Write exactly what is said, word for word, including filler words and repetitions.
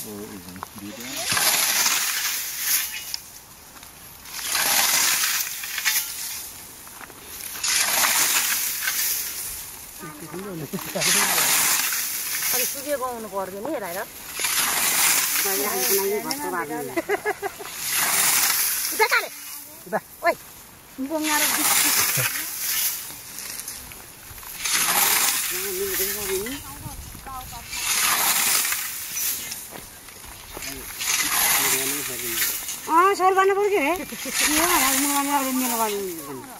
izin dia. अलि सुकेको आउनु पर्दैन नि हेराएर उता काले उता ओइ बङ्गार अँ सोल गर्नु पर्छ है